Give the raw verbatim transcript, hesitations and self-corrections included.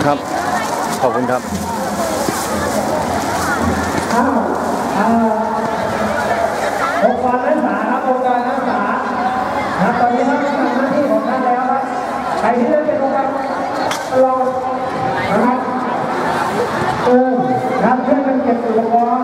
ครับขอบคุณครับอ้าวอ่าองค์กรนักศึกษาครับองค์กรนักศึกษาครับตอนนี้ท่านทำหน้าที่ของท่านแล้วครับใครที่ได้เป็นองค์กรรองนะครับเออครับเพื่อนกันเก็บอุปกรณ์